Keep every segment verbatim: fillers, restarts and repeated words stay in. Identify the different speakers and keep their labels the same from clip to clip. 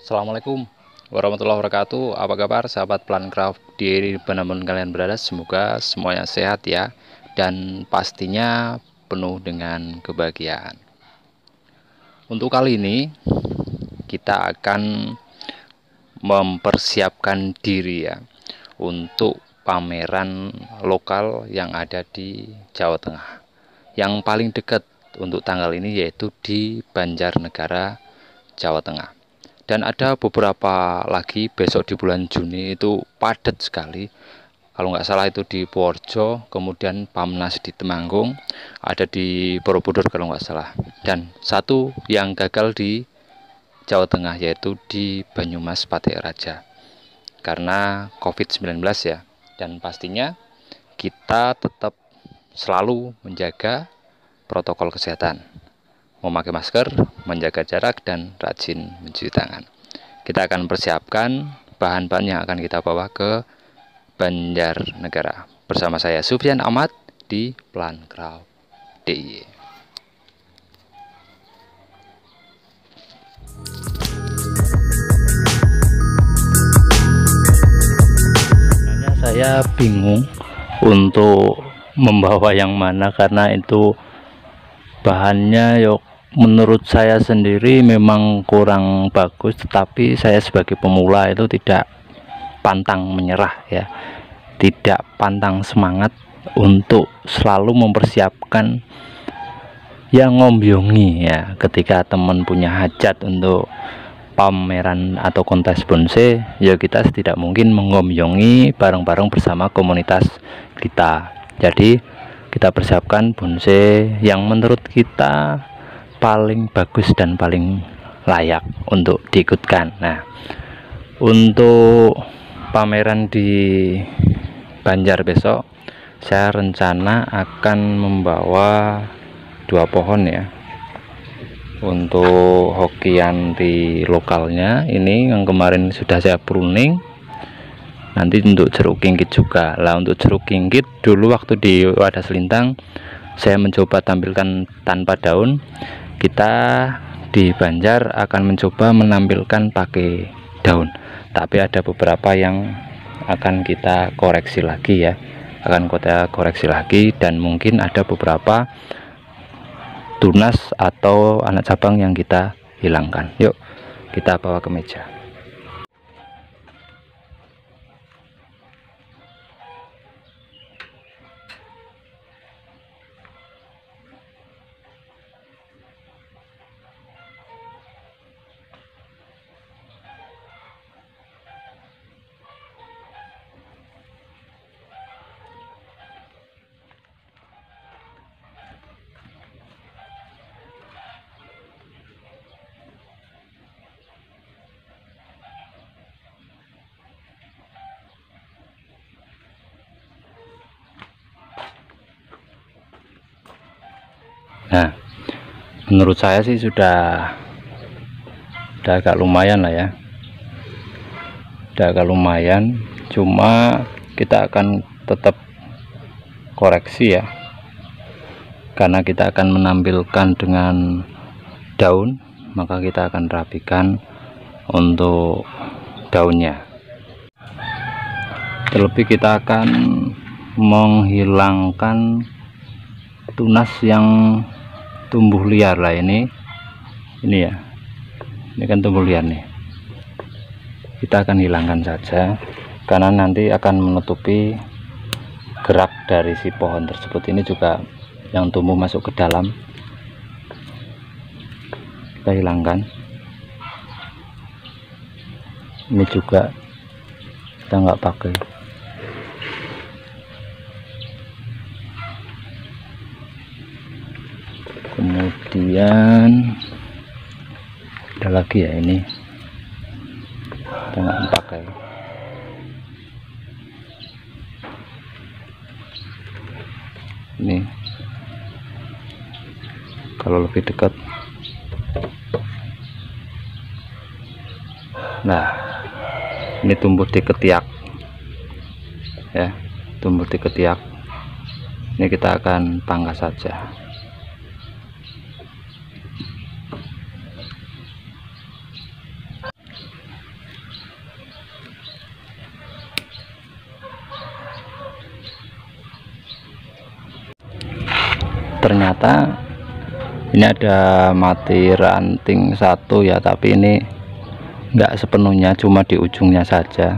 Speaker 1: Assalamualaikum warahmatullahi wabarakatuh. Apa kabar sahabat Plancraft di dimanapun kalian berada? Semoga semuanya sehat ya, dan pastinya penuh dengan kebahagiaan. Untuk kali ini kita akan mempersiapkan diri ya untuk pameran lokal yang ada di Jawa Tengah. Yang paling dekat untuk tanggal ini yaitu di Banjarnegara, Jawa Tengah. Dan ada beberapa lagi besok di bulan Juni, itu padat sekali. Kalau nggak salah itu di Purworejo, kemudian Pamnas di Temanggung, ada di Borobudur kalau nggak salah. Dan satu yang gagal di Jawa Tengah yaitu di Banyumas Patek Raja karena covid sembilan belas ya. Dan pastinya kita tetap selalu menjaga protokol kesehatan, memakai masker, menjaga jarak, dan rajin mencuci tangan. Kita akan persiapkan bahan-bahan yang akan kita bawa ke Banjarnegara. Bersama saya Sufyan Ahmad di Plancraft D I Y. Sebenarnya saya bingung untuk membawa yang mana karena itu bahannya yuk menurut saya sendiri memang kurang bagus, tetapi saya sebagai pemula itu tidak pantang menyerah ya, tidak pantang semangat untuk selalu mempersiapkan yang ngombyongi ya. Ketika teman punya hajat untuk pameran atau kontes bonsai, ya kita tidak mungkin mengombyongi bareng-bareng bersama komunitas kita. Jadi kita persiapkan bonsai yang menurut kita paling bagus dan paling layak untuk diikutkan. Nah, untuk pameran di Banjar besok, saya rencana akan membawa dua pohon ya. Untuk hokianti lokalnya ini yang kemarin sudah saya pruning, nanti untuk jeruk kinggit juga lah. Untuk jeruk kinggit dulu waktu di wadah selintang saya mencoba tampilkan tanpa daun. Kita di Banjar akan mencoba menampilkan pakai daun, tapi ada beberapa yang akan kita koreksi lagi ya, akan kita koreksi lagi, dan mungkin ada beberapa tunas atau anak cabang yang kita hilangkan. Yuk kita bawa ke meja. Nah, menurut saya sih sudah sudah agak lumayan lah ya, sudah agak lumayan. Cuma kita akan tetap koreksi ya, karena kita akan menampilkan dengan daun, maka kita akan rapikan untuk daunnya. Terlebih kita akan menghilangkan tunas yang tumbuh liar lah. Ini ini ya, ini kan tumbuh liar nih, kita akan hilangkan saja karena nanti akan menutupi gerak dari si pohon tersebut. Ini juga yang tumbuh masuk ke dalam, kita hilangkan. Ini juga kita nggak pakai. Kemudian ada lagi ya, ini kita nggak pakai. Ini kalau lebih dekat, nah ini tumbuh di ketiak ya, tumbuh di ketiak. Ini kita akan pangkas saja. ternyata ini ada mati ranting satu ya, tapi ini enggak sepenuhnya, cuma di ujungnya saja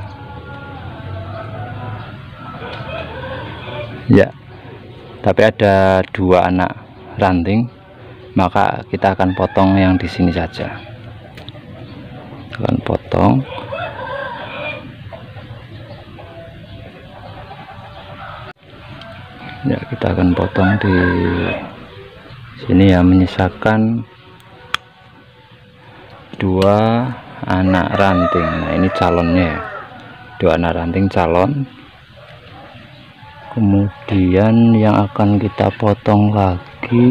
Speaker 1: ya. Tapi ada dua anak ranting, maka kita akan potong yang di sini saja. Akan potong. Ya, kita akan potong di sini ya, menyisakan dua anak ranting. Nah, ini calonnya ya, dua anak ranting calon. Kemudian yang akan kita potong lagi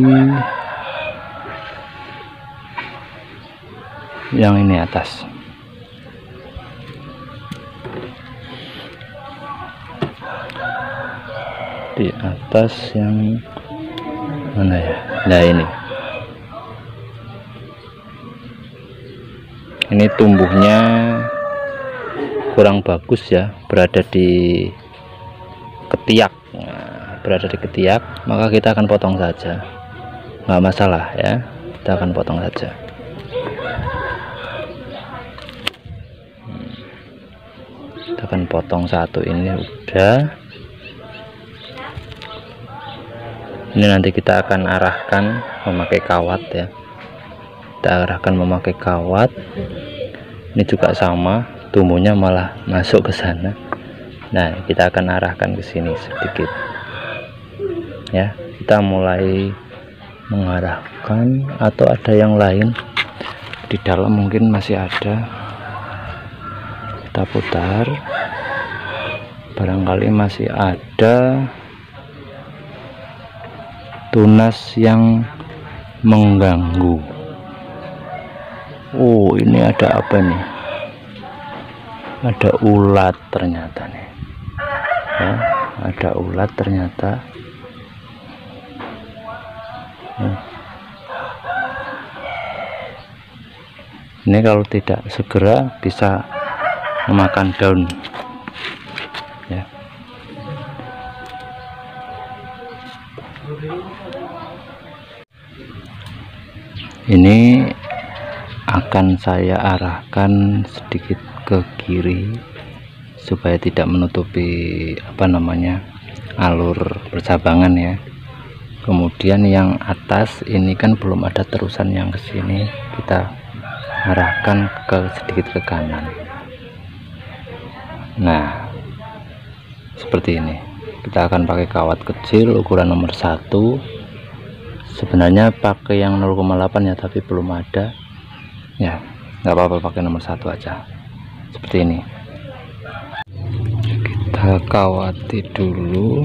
Speaker 1: yang ini atas. Di atas yang mana ya? Nah, ini ini tumbuhnya kurang bagus ya, berada di ketiak. Nah, berada di ketiak, maka kita akan potong saja, nggak masalah ya, kita akan potong saja. Kita akan potong satu ini udah. Ini nanti kita akan arahkan memakai kawat ya, kita arahkan memakai kawat. Ini juga sama, tumbuhnya malah masuk ke sana. Nah, kita akan arahkan ke sini sedikit ya. Kita mulai mengarahkan, atau ada yang lain di dalam mungkin masih ada. Kita putar, barangkali masih ada tunas yang mengganggu. Oh, ini ada apa nih? Ada ulat ternyata nih ya, ada ulat ternyata. Nah, ini kalau tidak segera bisa memakan daun ya. Ini akan saya arahkan sedikit ke kiri supaya tidak menutupi apa namanya alur percabangan ya. Kemudian yang atas ini kan belum ada terusan yang ke sini, kita arahkan ke sedikit ke kanan. Nah, seperti ini. Kita akan pakai kawat kecil ukuran nomor satu. Sebenarnya pakai yang nol koma delapan ya, tapi belum ada ya, nggak apa-apa, pakai nomor satu aja seperti ini. Kita kawati dulu.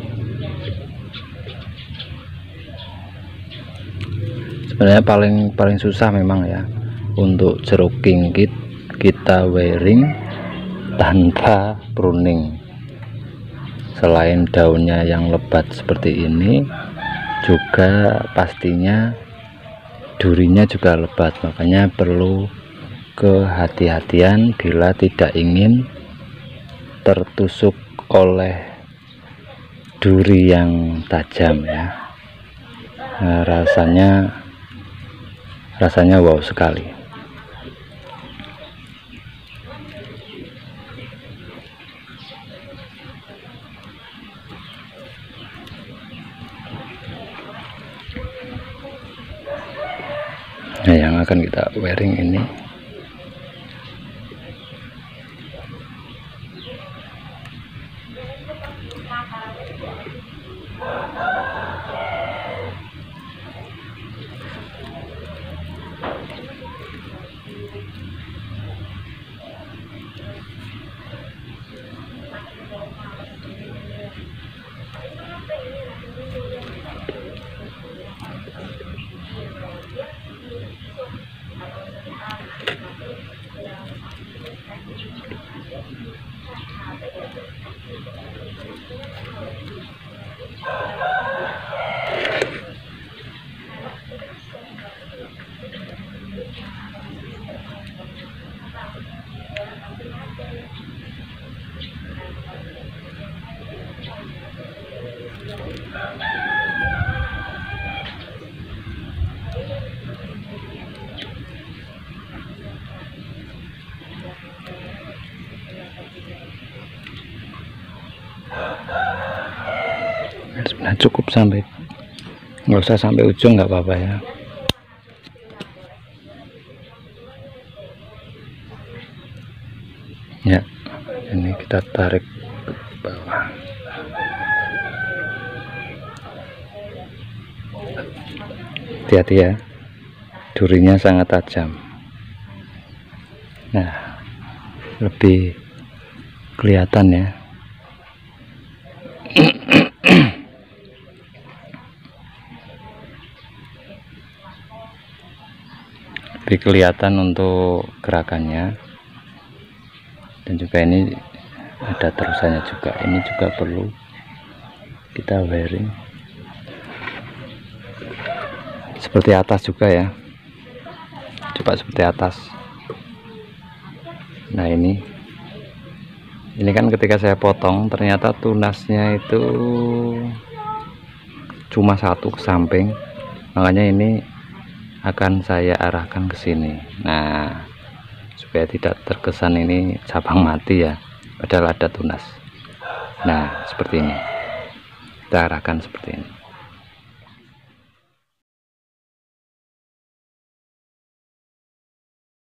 Speaker 1: Sebenarnya paling paling susah memang ya untuk jeruk kingkit kita wiring tanpa pruning. Selain daunnya yang lebat seperti ini, juga pastinya durinya juga lebat, makanya perlu kehati-hatian bila tidak ingin tertusuk oleh duri yang tajam ya. Nah, rasanya rasanya wow sekali. Nah, yang akan kita wiring ini cukup sampai, nggak usah sampai ujung, nggak apa-apa ya. Ya, ini kita tarik ke bawah. Hati-hati ya, durinya sangat tajam. Nah, lebih kelihatan ya. Lebih kelihatan untuk gerakannya, dan juga ini ada terusannya juga. Ini juga perlu kita wiring seperti atas juga ya, coba seperti atas. Nah ini ini kan ketika saya potong ternyata tunasnya itu cuma satu ke samping, makanya ini akan saya arahkan ke sini. Nah, supaya tidak terkesan ini cabang mati ya, padahal ada tunas. Nah, seperti ini kita arahkan seperti ini.